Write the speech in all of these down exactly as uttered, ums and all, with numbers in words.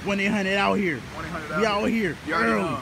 one eight hundred out here. one eight hundred out. We out here. You already early. know.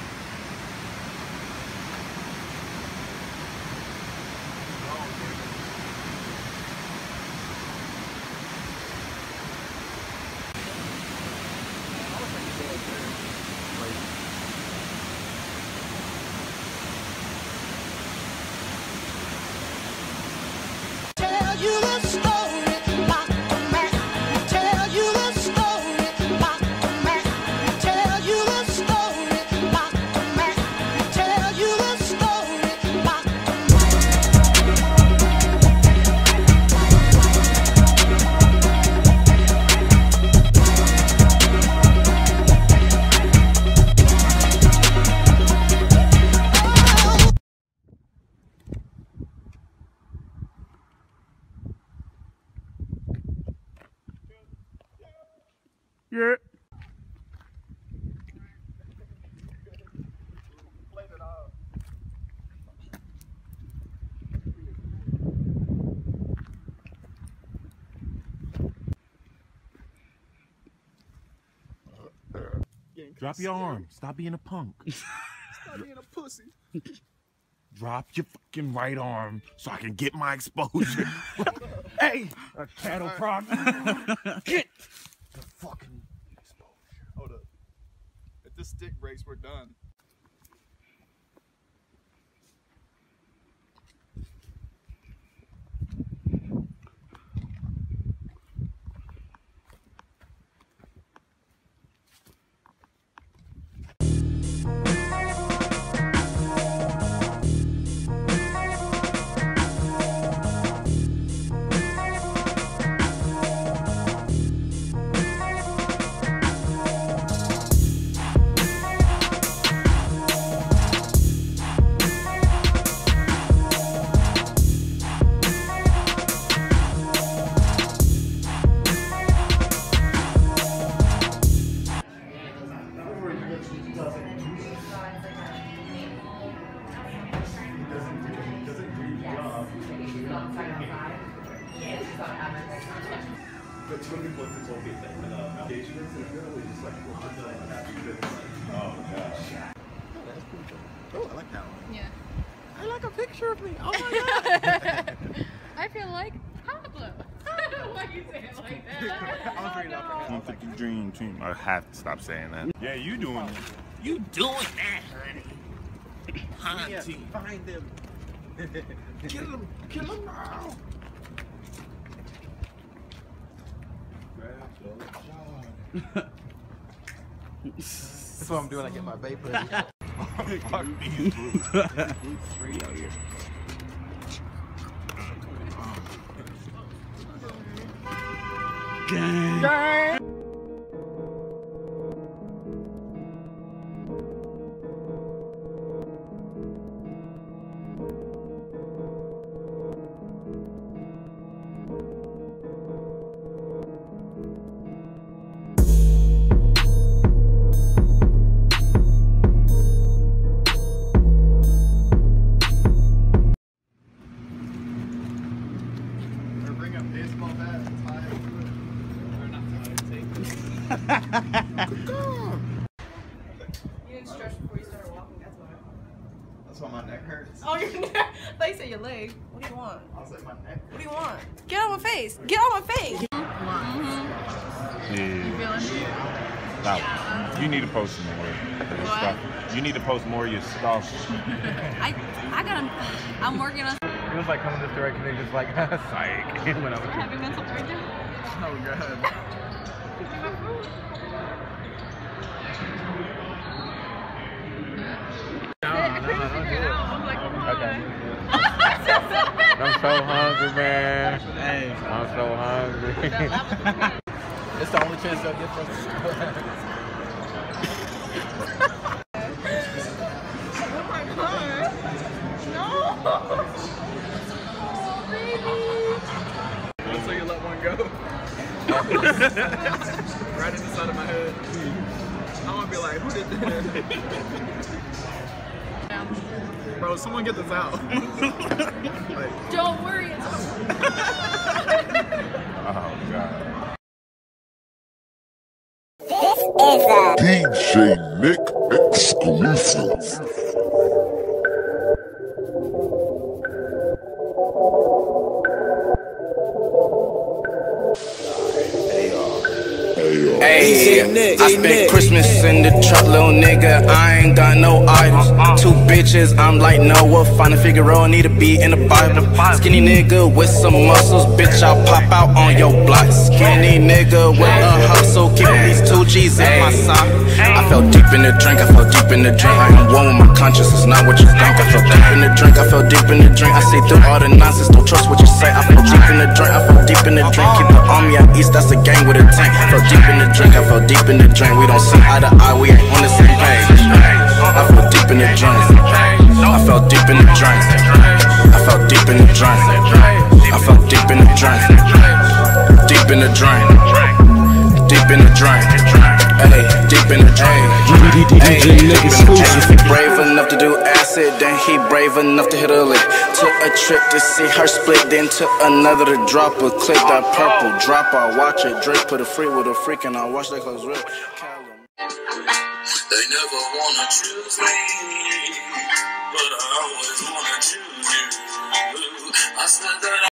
Yeah. Drop your arm. Stop being a punk. Stop being a pussy. Drop your fucking right arm so I can get my exposure. Hey, a cattle prod. Get the fucking exposure. Hold up. If this stick breaks, we're done. Oh gosh. Oh, I like that one. Yeah. I like a picture of me. Oh my god. I feel like Pablo. Why you say it like that? I'm bringing it up for him. Team dream team. I have to stop saying that. Yeah, you doing it. You doing that, honey. Hunty. Find them. Kill him. Kill him now. That's what I'm doing. I get my vape ready. Fuck these boots. Boots straight out here. Gang. Gang. You didn't stretch before you started walking, that's why. That's why my neck hurts. Oh, your neck. I thought you said your leg. What do you want? I was like, my neck. What do you want? Get on my face. Get on my face. Yeah. You feeling? Now, you need to post some more of your stuff. You need to post more of your stuff. I, I gotta, I'm working on. It was like coming this direction and just like, psych. When I was Having mental breakdown. Oh god. No, I no, couldn't no, figure it out. I'm like, Okay. I'm so hungry, man. Hey. I'm so hungry. It's the only chance they'll get for us. oh my god. No. Oh, baby. Until you let one go. Right in the side of my head. I'm gonna be like, who did that? Bro, someone get this out. Like, Don't worry. It's Oh, God. This D J Nick exclusive. Hey, I spent Christmas in the truck, little nigga. I ain't got no items. Two bitches, I'm like Noah. Find a Figaro, need a beat in the Bible. Skinny nigga with some muscles, bitch, I'll pop out on your block. Skinny nigga with a hustle, keep these two G's in my sock. I fell deep in the drink, I fell deep in the drink. I am one with my conscience, it's not what you think. I fell deep in the drink, I fell deep in the drink. I see through all the nonsense, don't trust what you say. I fell deep in the drink, I fell deep in the drink. Keep the army at east, that's a gang with a tank. Fell deep in the drink, I fell deep in the drink. We don't see eye to eye, we ain't on the same page. I fell deep in the drink, I fell deep in the drink. I fell deep in the drink, I fell deep in the drink. Deep in the drink, deep in the drink. Hey, deep in the drink. Hey, if he brave enough to do acid, then he brave enough to hit a lick. Took a trip to see her split, then took another to drop a click. That purple drop, I watch it drip. Put a free with a freak and I watch that close rip. They never wanna choose me, but I always wanna choose you. I said that